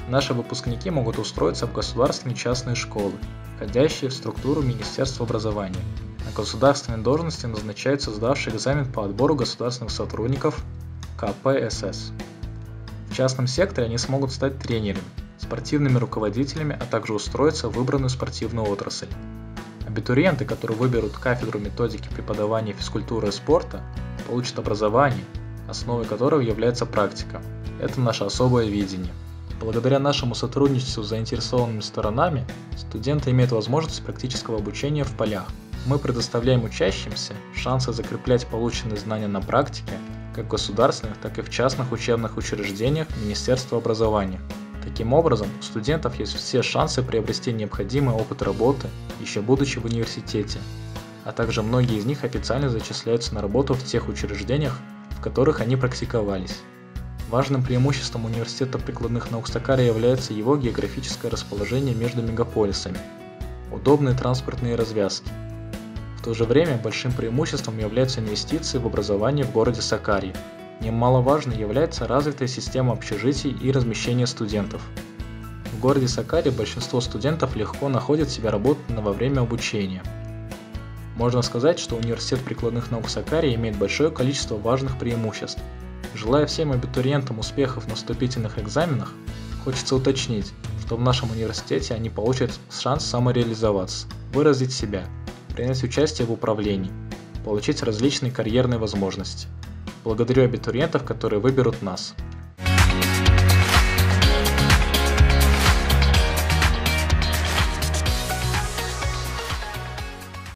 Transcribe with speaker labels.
Speaker 1: Наши выпускники могут устроиться в государственные и частные школы, входящие в структуру Министерства образования. На государственные должности назначаются сдавшие экзамен по отбору государственных сотрудников КПСС. В частном секторе они смогут стать тренерами, спортивными руководителями, а также устроиться в выбранную спортивную отрасль. Абитуриенты, которые выберут кафедру методики преподавания физкультуры и спорта, получат образование, основой которого является практика. Это наше особое видение. Благодаря нашему сотрудничеству с заинтересованными сторонами, студенты имеют возможность практического обучения в полях. Мы предоставляем учащимся шансы закреплять полученные знания на практике, как в государственных, так и в частных учебных учреждениях Министерства образования. Таким образом, у студентов есть все шансы приобрести необходимый опыт работы, еще будучи в университете, а также многие из них официально зачисляются на работу в тех учреждениях, в которых они практиковались. Важным преимуществом Университета прикладных наук Сакария является его географическое расположение между мегаполисами, удобные транспортные развязки. В то же время большим преимуществом являются инвестиции в образование в городе Сакария. Немаловажной является развитая система общежитий и размещения студентов. В городе Сакария большинство студентов легко находят себе работу во время обучения. Можно сказать, что Университет прикладных наук Сакария имеет большое количество важных преимуществ. Желая всем абитуриентам успехов на вступительных экзаменах, хочется уточнить, что в нашем университете они получат шанс самореализоваться, выразить себя, принять участие в управлении, получить различные карьерные возможности. Благодарю абитуриентов, которые выберут нас.